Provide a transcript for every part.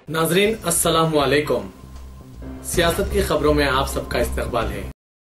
नाजरीन अस्सलामु अलैकुम। सियासत की खबरों में आप सबका इस्तकबाल है।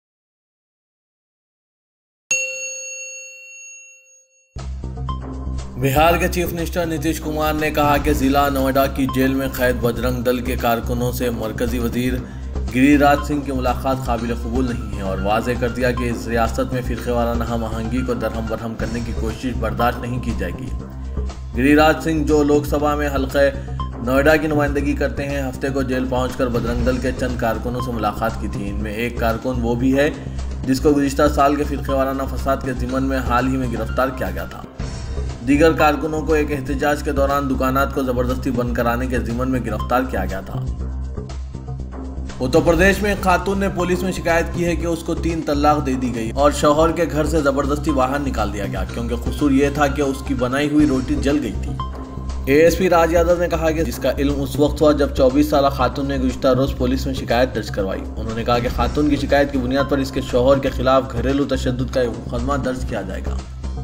बिहार के चीफ मिनिस्टर नीतीश कुमार ने कहा कि जिला नोएडा की जेल में कैद बजरंग दल के कारकुनों से मरकजी वजीर गिरिराज सिंह की मुलाकात काबिल कबूल नहीं है और वाज़ेह कर दिया कि इस रियासत में फिरक़ेवाराना हम आहंगी को दरहम बरहम करने की कोशिश बर्दाश्त नहीं की जाएगी। गिरिराज सिंह जो लोकसभा में हल्के नोएडा की नुमाइंदगी करते हैं, हफ्ते को जेल पहुंचकर बजरंग दल के चंद कारकुनों से मुलाकात की थी। इनमें एक कारकुन वो भी है जिसको गुज़िश्ता साल के फिरक़ेवाराना फसाद के ज़िमन में हाल ही में गिरफ्तार किया गया था। दीगर कारकुनों को एक एहतजाज के दौरान दुकानात को जबरदस्ती बंद कराने के ज़िमन में गिरफ्तार किया गया था। उत्तर प्रदेश में एक खातून ने पुलिस में शिकायत की है कि उसको 3 तलाक दे दी गई और शौहर के घर से जबरदस्ती बाहर निकाल दिया गया, क्योंकि कसूर ये था कि उसकी बनाई हुई रोटी जल गई थी। एएसपी राज यादव ने कहा कि जिसका इल्म उस वक्त हुआ जब 24 साल खातून ने गुज़िश्ता रोज पुलिस में शिकायत दर्ज करवाई। उन्होंने कहा कि खातून की शिकायत की बुनियाद पर इसके शौहर के खिलाफ घरेलू तशद्दुद का मुकदमा दर्ज किया जाएगा।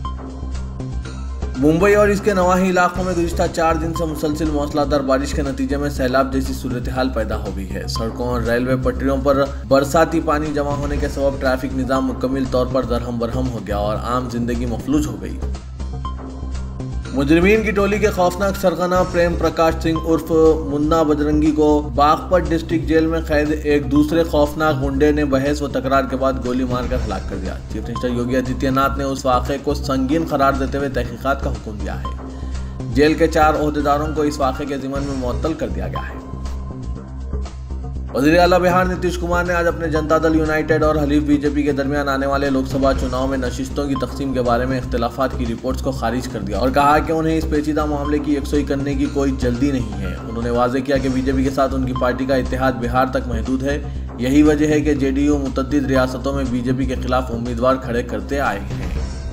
मुंबई और इसके नवाही इलाकों में गुज़िश्ता 4 दिन से मुसलसिल मौसलाधार बारिश के नतीजे में सैलाब जैसी सूरत हाल पैदा हो गई है। सड़कों और रेलवे पटरियों पर बरसाती पानी जमा होने के सबब ट्रैफिक निज़ाम मुकम्मल तौर पर दरहम बरहम हो गया और आम जिंदगी मफलूज हो गई। मुजरिमीन की टोली के खौफनाक सरगना प्रेम प्रकाश सिंह उर्फ मुन्ना बजरंगी को बागपत डिस्ट्रिक्ट जेल में कैद एक दूसरे खौफनाक गुंडे ने बहस व तकरार के बाद गोली मारकर हलाक कर दिया। चीफ मिनिस्टर योगी आदित्यनाथ ने उस वाक़े को संगीन करार देते हुए तहकीकात का हुक्म दिया है। जेल के 4 ओहदेदारों को इस वाक़े के ज़िमन में मुअत्तल कर दिया गया है। वज़ीर आला बिहार नीतीश कुमार ने आज अपने जनता दल यूनाइटेड और हलीफ बीजेपी के दरमियान आने वाले लोकसभा चुनाव में नशिस्तों की तकसीम के बारे में इख्तिलाफात की रिपोर्ट्स को खारिज कर दिया और कहा कि उन्हें इस पेचीदा मामले की यकसुई करने की कोई जल्दी नहीं है। उन्होंने वाज़ेह किया कि बीजेपी के साथ उनकी पार्टी का इत्तेहाद बिहार तक महदूद है। यही वजह है कि जेडीयू मुतअद्दिद रियासतों में बीजेपी के खिलाफ उम्मीदवार खड़े करते आए हैं।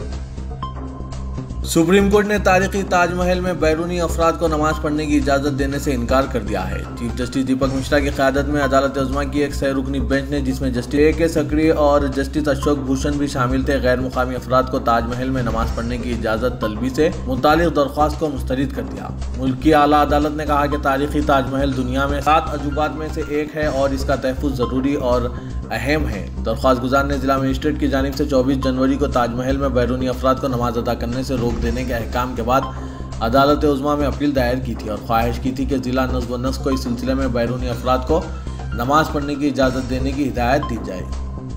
सुप्रीम कोर्ट ने तारीखी ताजमहल में बैरूनी अफराद को नमाज पढ़ने की इजाज़त देने से इनकार कर दिया है। चीफ जस्टिस दीपक मिश्रा की क़यादत में अदालत उज़्मा की एक 6 रुकनी बेंच ने, जिसमें जस्टिस ए.के. सक्री और जस्टिस अशोक भूषण भी शामिल थे, गैर मुकामी अफराद को ताजमहल में नमाज पढ़ने की इजाज़त तलबी से मुतालिक दरख्वास्त को मुस्तरद कर दिया। मुल्क की आला अदालत ने कहा कि तारीखी ताजमहल दुनिया में 7 अजूबात में से एक है और इसका तहफ़्फ़ुज़ ज़रूरी और अहम है। दरख्वास्त गुजार ने जिला मजिस्ट्रेट की जानिब से 24 जनवरी को ताजमहल में बैरूनी अफराद को नमाज अदा करने से रोक देने के अहकाम के बाद अदालत उज़्मा में अपील दायर की थी और ख्वाहिश की थी कि जिला नज़्म व नस्क को इस सिलसिले में बैरूनी अफराद को नमाज पढ़ने की इजाज़त देने की हिदायत दी जाए।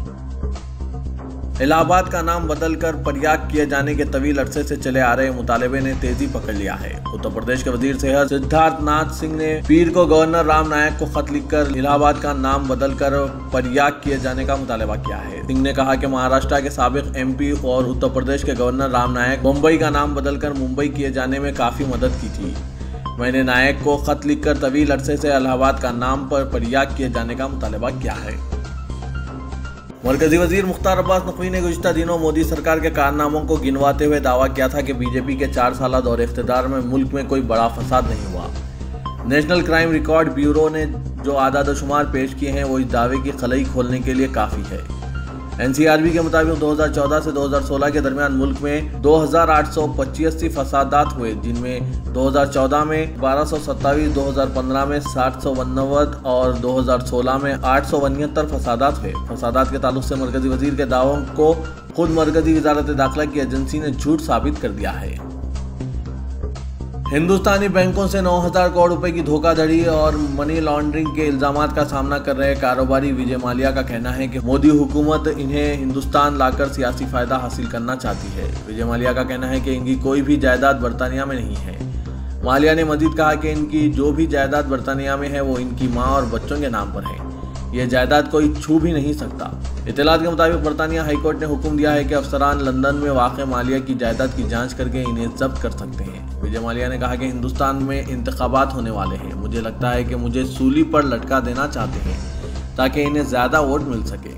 इलाहाबाद का नाम बदलकर प्रयाग किए जाने के तवील अरसे से चले आ रहे मुतालबे ने तेजी पकड़ लिया है। उत्तर प्रदेश के वजीर सेहत सिद्धार्थ नाथ सिंह ने पीर को गवर्नर राम नायक को खत लिखकर इलाहाबाद का नाम बदलकर प्रयाग किए जाने का मुतालबा किया है। सिंह ने कहा कि महाराष्ट्र के साबिक एमपी और उत्तर प्रदेश के गवर्नर राम नायक मुंबई का नाम बदलकर मुंबई किए जाने में काफ़ी मदद की थी। मैंने नायक को खत लिखकर तवील अरसे से इलाहाबाद का नाम पर प्रयाग किए जाने का मुतालबा किया है। मरकजी वजीर मुख्तार अब्बास नकवी ने गुज़िश्ता दिनों मोदी सरकार के कारनामों को गिनवाते हुए दावा किया था कि बीजेपी के 4 साल दौर इख्तिदार में मुल्क में कोई बड़ा फसाद नहीं हुआ। नेशनल क्राइम रिकॉर्ड ब्यूरो ने जो आदाद शुमार पेश किए हैं वो इस दावे की खलई खोलने के लिए काफ़ी है। एनसीआरबी के मुताबिक 2014 से 2016 के दरमियान मुल्क में 2885 फसादात हुए, जिनमें 2014 में 1227, 2015 में 759 और 2016 में 879 फसादात हुए। फसादात के ताल्लुक से मरकजी वजीर के दावों को खुद मरकजी वजारत दाखिला की एजेंसी ने झूठ साबित कर दिया है। हिंदुस्तानी बैंकों से 9,000 करोड़ रुपए की धोखाधड़ी और मनी लॉन्ड्रिंग के इल्जामात का सामना कर रहे कारोबारी विजय माल्या का कहना है कि मोदी हुकूमत इन्हें हिंदुस्तान लाकर सियासी फायदा हासिल करना चाहती है। विजय माल्या का कहना है कि इनकी कोई भी जायदाद बरतानिया में नहीं है। माल्या ने मजीद कहा कि इनकी जो भी जायदाद बरतानिया में है वो इनकी माँ और बच्चों के नाम पर है। यह जायदाद कोई छू भी नहीं सकता। इत्तलात के मुताबिक बरतानिया हाईकोर्ट ने हुक्म दिया है कि अफसरान लंदन में वाक़ माल्या की जायदाद की जांच करके इन्हें जब्त कर सकते हैं। विजय माल्या ने कहा कि हिंदुस्तान में इंतखाबात होने वाले हैं। मुझे लगता है कि मुझे सूली पर लटका देना चाहते हैं ताकि इन्हें ज़्यादा वोट मिल सके।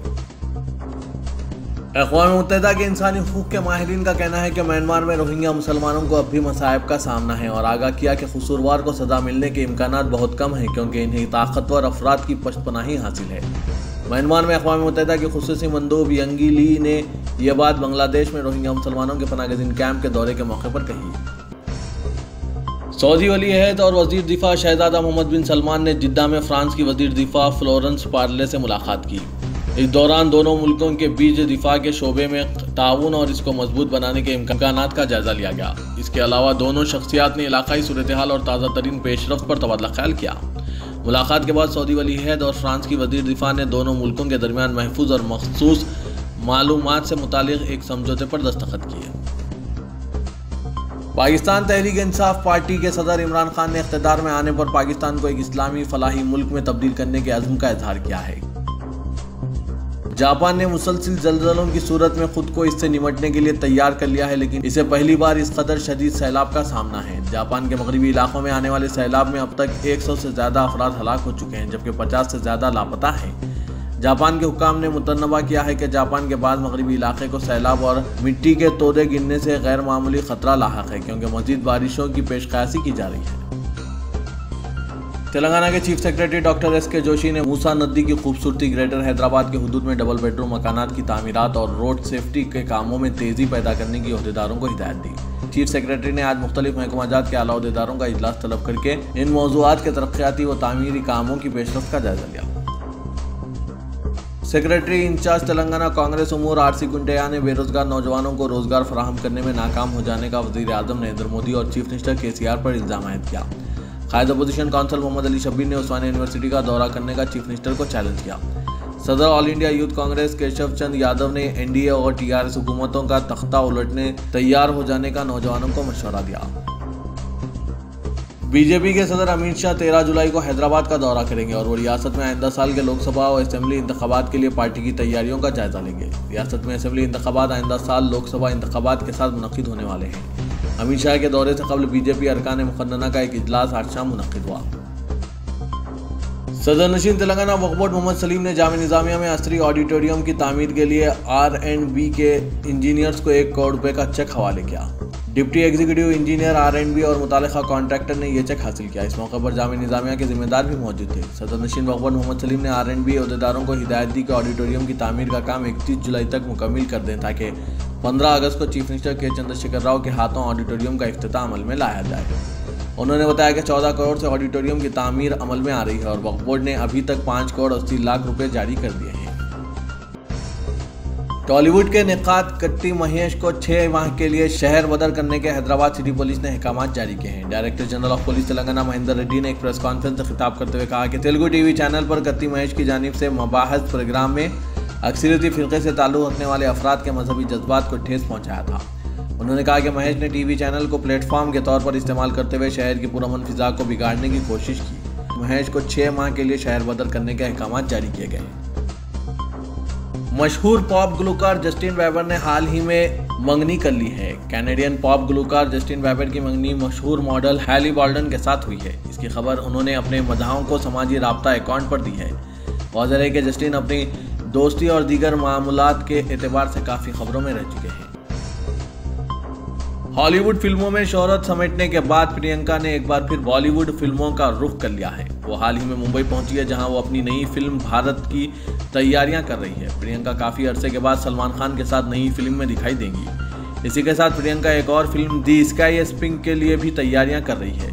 अक़वाम मुत्तहिदा के इंसानी हुकूक़ के माहिरीन का कहना है कि म्यांमार में रोहिंग्या मुसलमानों को अब भी मसाइब का सामना है और आगाह किया कि कसूरवार को सज़ा मिलने के इम्कानात बहुत कम हैं, क्योंकि इन्हें ताकतवर अफराद की पशपनाही हासिल है। म्यांमार में अक़वाम मुत्तहिदा के खुसूसी मंदूब यंगी ली ने यह बात बांग्लादेश में रोहिंग्या मुसलमानों के पनाह गज़ीन कैंप के दौरे के मौके पर कही। सऊदी वली अहद और वजीर दिफा शहजादा मोहम्मद बिन सलमान ने जिद्दा में फ्रांस की वजीर दिफा फ्लोरेंस पार्ले से मुलाकात की। इस दौरान दोनों मुल्कों के बीच दिफा के शोबे में ताउन और इसको मजबूत बनाने के इम्कानात का जायजा लिया गया। इसके अलावा दोनों शख्सियात ने इलाकाई सूरत हाल और ताज़ा तरीन पेशरफ्त पर तबादला ख्याल किया। मुलाकात के बाद सऊदी वली अहद और फ्रांस की वजीर दिफा ने दोनों मुल्कों के दरमियान महफूज और मखसूस मालूमात से मुतालिक एक समझौते पर दस्तखत किए। पाकिस्तान तहरीक इंसाफ पार्टी के सदर इमरान खान ने इख्तिदार में आने पर पाकिस्तान को एक इस्लामी फलाही मुल्क में तब्दील करने के अज़्म का इजहार किया है। जापान ने मुसलसिल जल्जलों की सूरत में खुद को इससे निमटने के लिए तैयार कर लिया है, लेकिन इसे पहली बार इस कदर शदीद सैलाब का सामना है। जापान के मगरबी इलाकों में आने वाले सैलाब में अब तक 100 से ज़्यादा अफराद हलाक हो चुके हैं, जबकि 50 से ज़्यादा लापता हैं। जापान के हुक्काम ने मुतन्नबा किया है कि जापान के बाद मगरबी इलाके को सैलाब और मिट्टी के तोदे गिरने से गैर मामूली खतरा लाहक है, क्योंकि मजीद बारिशों की पेशकशी की जा रही है। तेलंगाना के chief secretary doctor S K. Joshi ने मूसा नदी की खूबसूरती ग्रेटर हैदराबाद के हुदूद में डबल बेडरूम मकानात की तामीरात और रोड सेफ्टी के कामों में तेजी पैदा करने की ओहदेदारों को हिदायत दी। चीफ सेक्रेटरी ने आज मुख्तलिफ महकमाजात के आला ओहदेदारों का इजलास तलब करके इन मौज़ूआत के तरक्याती व तामीरी कामों की पेशरफ्त का जायजा लिया। सेक्रेटरी इंचार्ज तेलंगाना कांग्रेस उमूर आरसी कुंटेया ने बेरोजगार नौजवानों को रोजगार फराहम करने में नाकाम हो जाने का वजीर आजम नरेंद्र मोदी और चीफ मिनिस्टर KCR पर इल्जाम आयद किया। कायद अपोजिशन काउंसिल मोहम्मद अली शब्बीर ने उस्मानिया यूनिवर्सिटी का दौरा करने का चीफ मिनिस्टर को चैलेंज किया। सदर all India youth Congress Keshav Chand Yadav ने NDA और TRS हुकूमतों का तख्ता उलटने तैयार हो जाने का नौजवानों को मशवरा दिया। बीजेपी के सदर अमित शाह 13 जुलाई को हैदराबाद का दौरा करेंगे और वो रियासत में आइंदा साल के लोकसभा और असेंबली इंतखाबात के लिए पार्टी की तैयारियों का जायजा लेंगे। रियासत में असेंबली इंतखाबात आइंदा साल लोकसभा इंतखाबात के साथ मुनक्किद होने वाले हैं। अमित शाह के दौरे से कबल बीजेपी अरकान मुक़न्नना का एक इजलास आज शाम मुनक्किद हुआ। सदर नशीन तेलंगाना वक्फ बोर्ड मोहम्मद सलीम ने जामिया निज़ामिया में असरी ऑडिटोरियम की तामीर के लिए R&B के इंजीनियर्स को 1 करोड़ रुपए का चेक हवाले किया। डिप्टी एग्जीक्यूटिव इंजीनियर R&B और मुतालिका कॉन्ट्रैक्टर ने यह चेक हासिल किया। इस मौके पर जामिया निज़ामिया के जिम्मेदार भी मौजूद थे। सदर नशीन वक्फ बोर्ड मोहम्मद सलीम ने R&B अहदेदारों को हिदायत दी कि ऑडिटोरियम की तामीर का काम 31 जुलाई तक मुकम्मिल कर दें, ताकि 15 अगस्त को चीफ मिनिस्टर के चंद्रशेखर राव के हाथों ऑडिटोरियम का इफ्तिताह अमल में लाया जाए। उन्होंने बताया कि 14 करोड़ से ऑडिटोरियम की तामीर अमल में आ रही है और वक्फ बोर्ड ने अभी तक 5 करोड़ 80 लाख रुपए जारी कर दिए हैं। टॉलीवुड के निकात कट्टी महेश को 6 माह के लिए शहर बदर करने के हैदराबाद सिटी पुलिस ने अहकामात जारी किए हैं। Director general of police Telangana Mahender Reddy ने एक प्रेस कॉन्फ्रेंस से खिताब करते हुए कहा कि तेलुगु टीवी चैनल पर कट्टी महेश की जानिब से मबाहस प्रोग्राम में अक्सरियती फ़िरक़े से ताल्लुक़ रखने वाले अफराद के मजहबी जज्बात को ठेस पहुँचाया था। उन्होंने कहा कि महेश ने टीवी चैनल को प्लेटफॉर्म के तौर पर इस्तेमाल करते हुए शहर की पुरअमन फिजा को बिगाड़ने की कोशिश की। महेश को 6 माह के लिए शहर बदर करने के अहकाम जारी किए गए। मशहूर पॉप गुलकार जस्टिन बीबर ने हाल ही में मंगनी कर ली है। कैनेडियन पॉप गुलकार जस्टिन बीबर की मंगनी मशहूर मॉडल हैली बॉल्डन के साथ हुई है। इसकी खबर उन्होंने अपने मदाहों को समाजी राब्ता अकाउंट पर दी है। वाज़ेह है कि जस्टिन अपनी दोस्ती और दीगर मामलात के एतबार से काफ़ी खबरों में रह चुके हैं। हॉलीवुड फिल्मों में शोहरत समेटने के बाद प्रियंका ने एक बार फिर बॉलीवुड फिल्मों का रुख कर लिया है। वो हाल ही में मुंबई पहुंची है, जहां वो अपनी नई फिल्म भारत की तैयारियां कर रही है। प्रियंका काफ़ी अरसे के बाद सलमान खान के साथ नई फिल्म में दिखाई देंगी। इसी के साथ प्रियंका एक और film the sky is pink के लिए भी तैयारियां कर रही है।